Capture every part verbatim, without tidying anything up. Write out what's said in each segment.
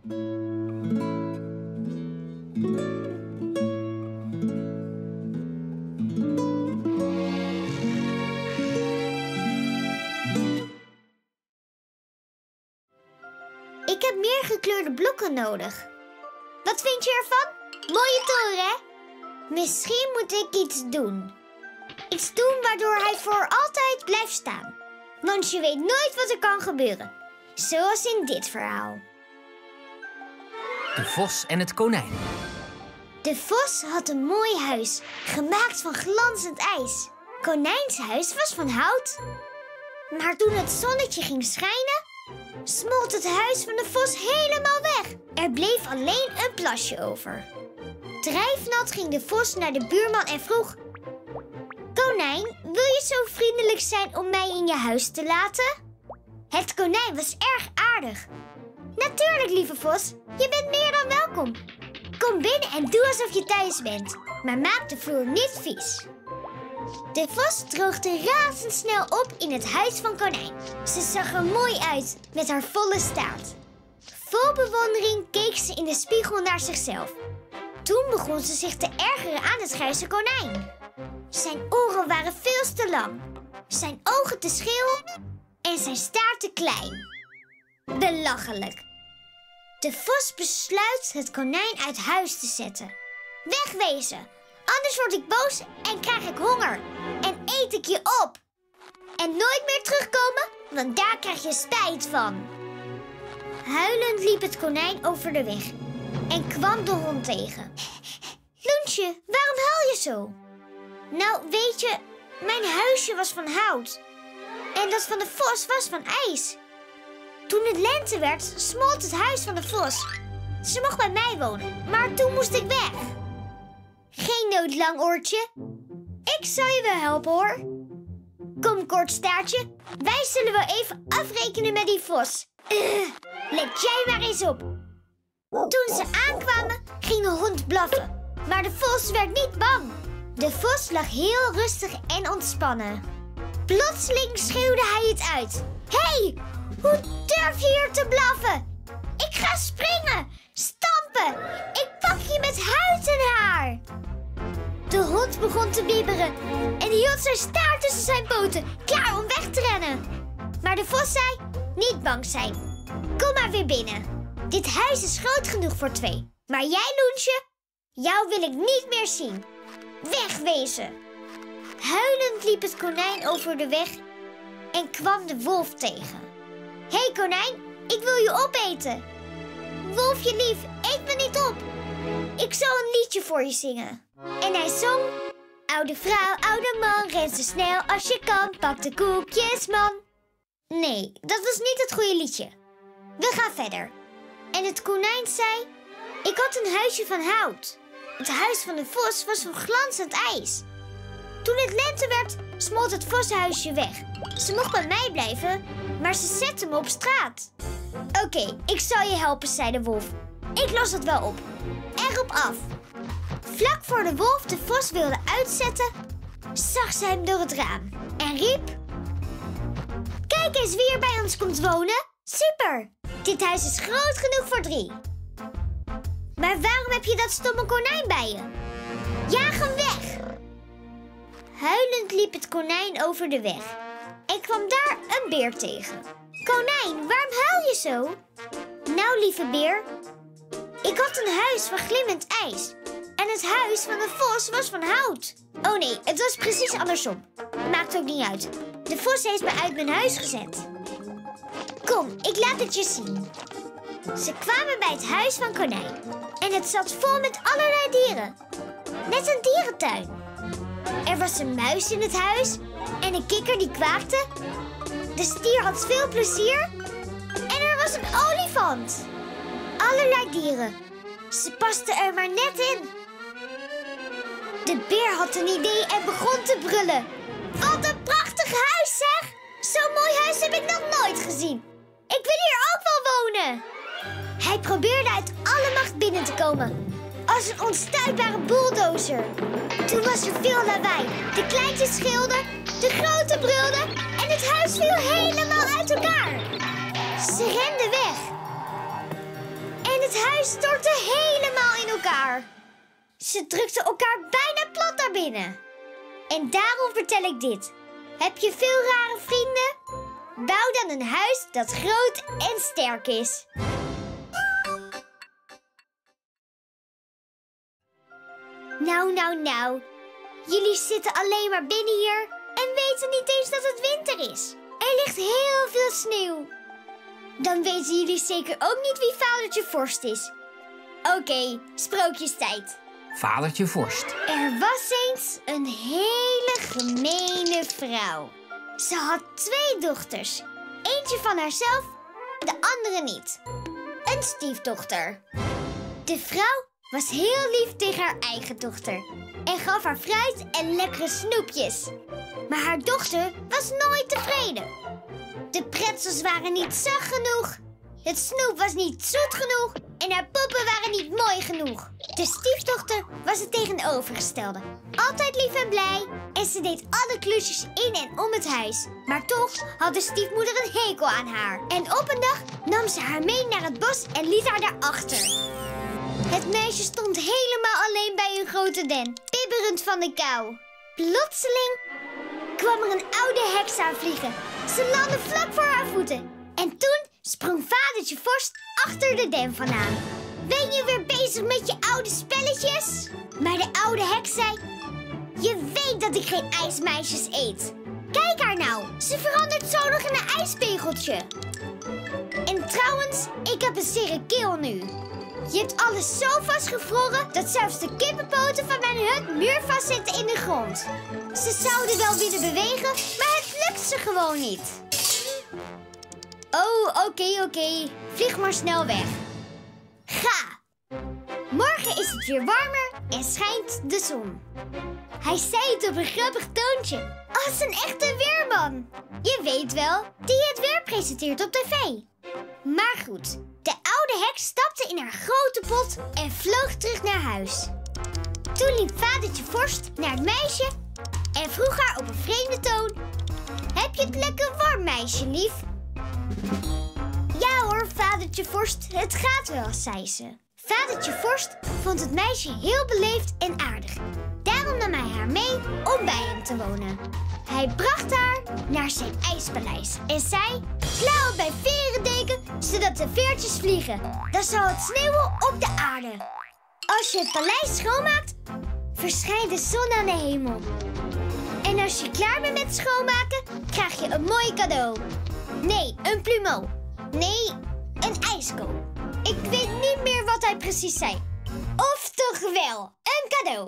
Ik heb meer gekleurde blokken nodig. Wat vind je ervan? Mooie toren, hè? Misschien moet ik iets doen. Iets doen waardoor hij voor altijd blijft staan. Want je weet nooit wat er kan gebeuren. Zoals in dit verhaal. De vos en het konijn. De vos had een mooi huis, gemaakt van glanzend ijs. Konijns huis was van hout. Maar toen het zonnetje ging schijnen, smolt het huis van de vos helemaal weg. Er bleef alleen een plasje over. Drijfnat ging de vos naar de buurman en vroeg: Konijn, wil je zo vriendelijk zijn om mij in je huis te laten? Het konijn was erg aardig. Natuurlijk, lieve vos, je bent meer dan welkom. Kom binnen en doe alsof je thuis bent, maar maak de vloer niet vies. De vos droogde razendsnel op in het huis van Konijn. Ze zag er mooi uit met haar volle staart. Vol bewondering keek ze in de spiegel naar zichzelf. Toen begon ze zich te ergeren aan het grijze konijn. Zijn oren waren veel te lang, zijn ogen te scheel en zijn staart te klein. Belachelijk. De vos besluit het konijn uit huis te zetten. Wegwezen, anders word ik boos en krijg ik honger en eet ik je op. En nooit meer terugkomen, want daar krijg je spijt van. Huilend liep het konijn over de weg en kwam de hond tegen. Loensje, waarom huil je zo? Nou, weet je, mijn huisje was van hout. En dat van de vos was van ijs. Toen het lente werd, smolt het huis van de vos. Ze mocht bij mij wonen, maar toen moest ik weg. Geen nood, Langoortje. Ik zal je wel helpen, hoor. Kom, Kortstaartje. Wij zullen wel even afrekenen met die vos. Uh, let jij maar eens op. Toen ze aankwamen, ging de hond blaffen. Maar de vos werd niet bang. De vos lag heel rustig en ontspannen. Plotseling schreeuwde hij het uit. Hé, hey, hoe durf je hier te blaffen? Ik ga springen, stampen. Ik pak je met huid en haar. De hond begon te bibberen en hield zijn staart tussen zijn poten, klaar om weg te rennen. Maar de vos zei, niet bang zijn. Kom maar weer binnen. Dit huis is groot genoeg voor twee. Maar jij, Loensje, jou wil ik niet meer zien. Wegwezen. Huilend liep het konijn over de weg en kwam de wolf tegen. Hé hey, konijn, ik wil je opeten. Wolfje lief, eet me niet op. Ik zal een liedje voor je zingen. En hij zong: oude vrouw, oude man, ren zo snel als je kan. Pak de koekjes, man. Nee, dat was niet het goede liedje. We gaan verder. En het konijn zei: ik had een huisje van hout. Het huis van de vos was van glanzend ijs. Toen het lente werd, smolt het voshuisje weg. Ze mocht bij mij blijven, maar ze zette me op straat. Oké, okay, ik zal je helpen, zei de wolf. Ik los het wel op. Erop af. Vlak voor de wolf de vos wilde uitzetten, zag ze hem door het raam en riep: kijk eens wie er bij ons komt wonen. Super! Dit huis is groot genoeg voor drie. Maar waarom heb je dat stomme konijn bij je? Jaag hem weg! Huilend liep het konijn over de weg en kwam daar een beer tegen. Konijn, waarom huil je zo? Nou, lieve beer, ik had een huis van glimmend ijs. En het huis van de vos was van hout. Oh nee, het was precies andersom. Maakt ook niet uit. De vos heeft me uit mijn huis gezet. Kom, ik laat het je zien. Ze kwamen bij het huis van Konijn. En het zat vol met allerlei dieren. Net een dierentuin. Er was een muis in het huis en een kikker die kwaakte. De stier had veel plezier. En er was een olifant. Allerlei dieren. Ze pasten er maar net in. De beer had een idee en begon te brullen. Wat een prachtig huis, zeg! Zo'n mooi huis heb ik nog nooit gezien. Ik wil hier ook wel wonen. Hij probeerde uit alle macht binnen te komen. Als een onstuitbare bulldozer. Toen was er veel lawaai. De kleintjes schreeuwden, de grote brulden en het huis viel helemaal uit elkaar. Ze renden weg. En Het huis stortte helemaal in elkaar. Ze drukten elkaar bijna plat naar binnen. En daarom vertel ik dit. Heb je veel rare vrienden? Bouw dan een huis dat groot en sterk is. Nou, nou, nou. Jullie zitten alleen maar binnen hier en weten niet eens dat het winter is. Er ligt heel veel sneeuw. Dan weten jullie zeker ook niet wie Vadertje Vorst is. Oké, okay, sprookjestijd. Vadertje Vorst. Er was eens een hele gemene vrouw. Ze had twee dochters. Eentje van haarzelf, de andere niet. Een stiefdochter. De vrouw was heel lief tegen haar eigen dochter en gaf haar fruit en lekkere snoepjes. Maar haar dochter was nooit tevreden. De pretzels waren niet zacht genoeg, het snoep was niet zoet genoeg en haar poppen waren niet mooi genoeg. De stiefdochter was het tegenovergestelde. Altijd lief en blij en ze deed alle klusjes in en om het huis. Maar toch had de stiefmoeder een hekel aan haar. En op een dag nam ze haar mee naar het bos en liet haar daarachter. Het meisje stond helemaal alleen bij een grote den, bibberend van de kou. Plotseling kwam er een oude heks aanvliegen. Ze landde vlak voor haar voeten. En toen sprong Vadertje Vorst achter de den vandaan. Ben je weer bezig met je oude spelletjes? Maar de oude heks zei: je weet dat ik geen ijsmeisjes eet. Kijk haar nou, ze verandert zo nog in een ijspegeltje. En trouwens, ik heb een zere keel nu. Je hebt alles zo vastgevroren dat zelfs de kippenpoten van mijn hut muurvast zitten in de grond. Ze zouden wel willen bewegen, maar het lukt ze gewoon niet. Oh, oké, okay, oké. Okay. Vlieg maar snel weg. Ga! Morgen is het weer warmer en schijnt de zon. Hij zei het op een grappig toontje, als een echte weerman. Je weet wel, die het weer presenteert op tv. Maar goed, de oude heks stapte in haar grote pot en vloog terug naar huis. Toen liep Vadertje Vorst naar het meisje en vroeg haar op een vreemde toon: heb je het lekker warm, meisje lief? Ja hoor, Vadertje Vorst, het gaat wel, zei ze. Vadertje Vorst vond het meisje heel beleefd en aardig. Daarom nam hij haar mee om bij hem te wonen. Hij bracht haar naar zijn ijspaleis en zei: sla op bij verendeken, zodat de veertjes vliegen. Dan zal het sneeuwen op de aarde. Als je het paleis schoonmaakt, verschijnt de zon aan de hemel. En als je klaar bent met schoonmaken, krijg je een mooi cadeau. Nee, een plumeau. Nee, een ijskool. Ik weet niet meer wat hij precies zei. Of toch wel, een cadeau.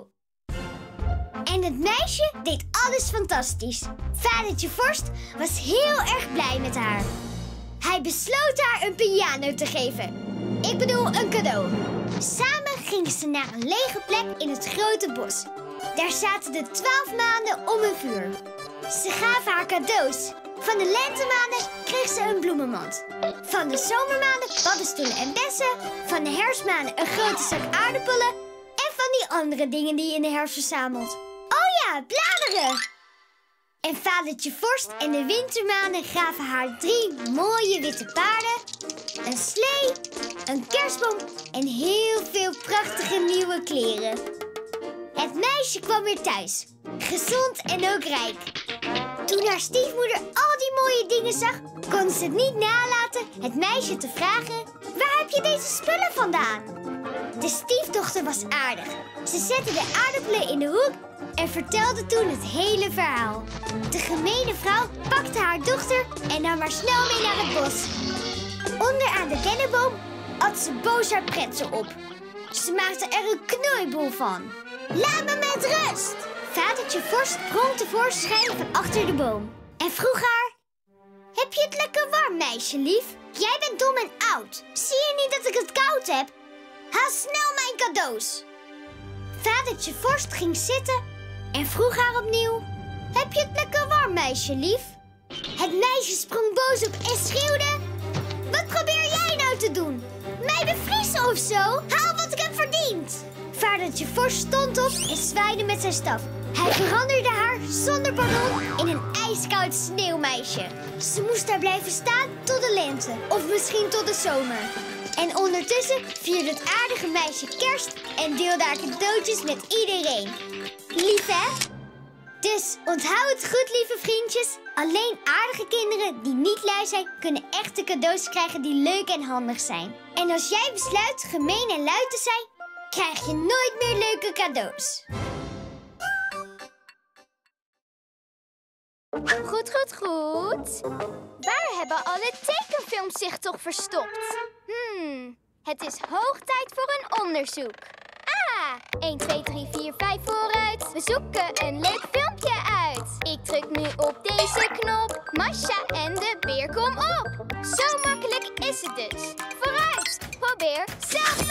En het meisje deed alles fantastisch. Vadertje Vorst was heel erg blij met haar. Hij besloot haar een piano te geven. Ik bedoel, een cadeau. Samen gingen ze naar een lege plek in het grote bos. Daar zaten de twaalf maanden om een vuur. Ze gaven haar cadeaus. Van de lentemaanden kreeg ze een bloemenmand. Van de zomermaanden paddenstoelen en bessen. Van de herfstmaanden een grote zak aardappelen. En van die andere dingen die je in de herfst verzamelt. Oh ja, bladeren! En Vadertje Vorst en de wintermaanden gaven haar drie mooie witte paarden, een slee, een kerstboom en heel veel prachtige nieuwe kleren. Het meisje kwam weer thuis, gezond en ook rijk. Toen haar stiefmoeder al die mooie dingen zag, kon ze het niet nalaten het meisje te vragen: waar heb je deze spullen vandaan? De stiefdochter was aardig. Ze zette de aardappelen in de hoek en vertelde toen het hele verhaal. De gemene vrouw pakte haar dochter en nam haar snel mee naar het bos. Onder aan de dennenboom at ze boos haar pretzel op. Ze maakte er een knoeiboel van. Laat me met rust! Vadertje Vorst sprong tevoorschijn van achter de boom en vroeg haar: heb je het lekker warm, meisje lief? Jij bent dom en oud. Zie je niet dat ik het koud heb? Haal snel mijn cadeaus. Vadertje Vorst ging zitten en vroeg haar opnieuw: heb je het lekker warm, meisje lief? Het meisje sprong boos op en schreeuwde: wat probeer jij nou te doen? Mij bevriezen of zo? Haal wat ik heb verdiend. Vadertje Vorst stond op en zwaaide met zijn staf. Hij veranderde haar zonder pardon in een ijskoud sneeuwmeisje. Ze moest daar blijven staan tot de lente of misschien tot de zomer. En ondertussen vierde het aardige meisje kerst en deelde haar cadeautjes met iedereen. Lief, hè? Dus onthoud het goed, lieve vriendjes. Alleen aardige kinderen die niet lui zijn, kunnen echte cadeaus krijgen die leuk en handig zijn. En als jij besluit gemeen en lui te zijn, krijg je nooit meer leuke cadeaus. Goed, goed, goed. Waar hebben alle tekenfilms zich toch verstopt? Hmm, het is hoog tijd voor een onderzoek. Ah, één, twee, drie, vier, vijf vooruit. We zoeken een leuk filmpje uit. Ik druk nu op deze knop. Masha en de beer, kom op. Zo makkelijk is het dus. Vooruit, probeer zelf